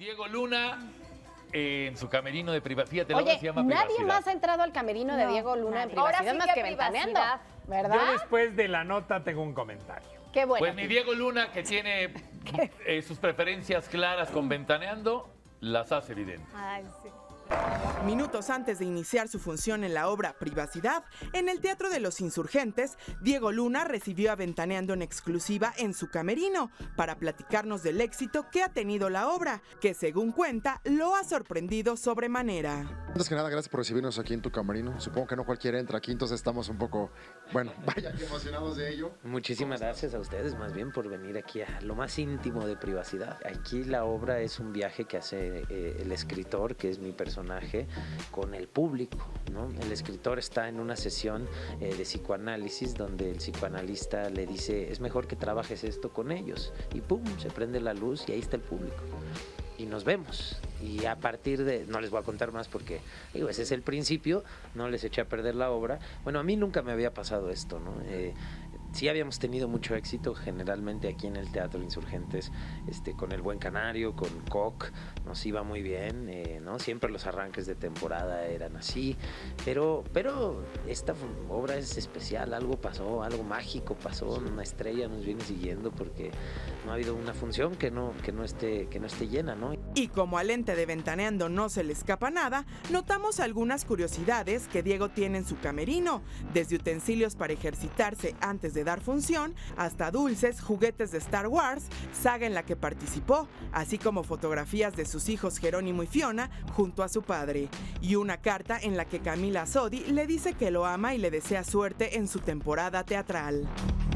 Diego Luna en su camerino de privacidad. Oye, se llama nadie privacidad. más ha entrado al camerino de Diego Luna en privacidad. Ahora sí más que Ventaneando, ¿verdad? Yo después de la nota tengo un comentario. Qué bueno. Pues mi Diego Luna, que tiene sus preferencias claras con Ventaneando, las hace evidentes. Ay, sí. Minutos antes de iniciar su función en la obra Privacidad, en el Teatro de los Insurgentes, Diego Luna recibió a Ventaneando en exclusiva en su camerino para platicarnos del éxito que ha tenido la obra, que según cuenta, lo ha sorprendido sobremanera. Antes que nada, gracias por recibirnos aquí en tu camerino. Supongo que no cualquiera entra aquí, entonces estamos un poco, bueno, vaya que emocionados de ello. Muchísimas gracias a ustedes más bien por venir aquí a lo más íntimo de Privacidad. Aquí la obra es un viaje que hace el escritor, que es mi personaje, con el público, ¿no? El escritor está en una sesión de psicoanálisis donde el psicoanalista le dice, es mejor que trabajes esto con ellos. Y pum, se prende la luz y ahí está el público. Y nos vemos. Y a partir de, no les voy a contar más porque, digo, ese es el principio, no les eché a perder la obra. Bueno, a mí nunca me había pasado esto, ¿no? Sí habíamos tenido mucho éxito generalmente aquí en el Teatro Insurgentes, con El Buen Canario, con Koch, nos iba muy bien, ¿no? Siempre los arranques de temporada eran así, pero esta obra es especial, algo pasó, algo mágico pasó, una estrella nos viene siguiendo porque no ha habido una función que no esté llena, ¿no? Y como al ente de Ventaneando no se le escapa nada, notamos algunas curiosidades que Diego tiene en su camerino, desde utensilios para ejercitarse antes de dar función, hasta dulces, juguetes de Star Wars, saga en la que participó, así como fotografías de sus hijos Jerónimo y Fiona junto a su padre, y una carta en la que Camila Sodi le dice que lo ama y le desea suerte en su temporada teatral.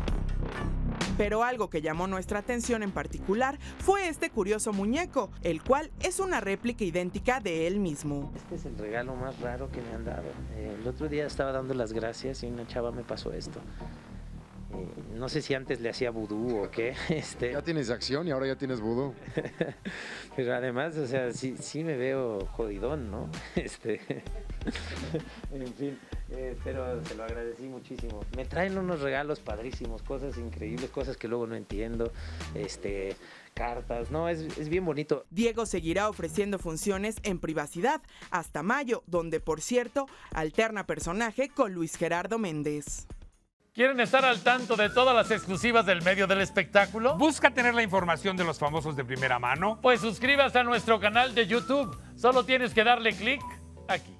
Pero algo que llamó nuestra atención en particular fue este curioso muñeco, el cual es una réplica idéntica de él mismo. Este es el regalo más raro que me han dado. El otro día estaba dando las gracias y una chava me pasó esto. No sé si antes le hacía vudú o qué. Ya tienes acción y ahora ya tienes vudú. Pero además, o sea, sí me veo jodidón, ¿no? En fin, pero se lo agradecí muchísimo. Me traen unos regalos padrísimos, cosas increíbles, cosas que luego no entiendo, cartas, no, es bien bonito. Diego seguirá ofreciendo funciones en Privacidad hasta mayo, donde, por cierto, alterna personaje con Luis Gerardo Méndez. ¿Quieren estar al tanto de todas las exclusivas del medio del espectáculo? ¿Busca tener la información de los famosos de primera mano? Pues suscríbase a nuestro canal de YouTube. Solo tienes que darle clic aquí.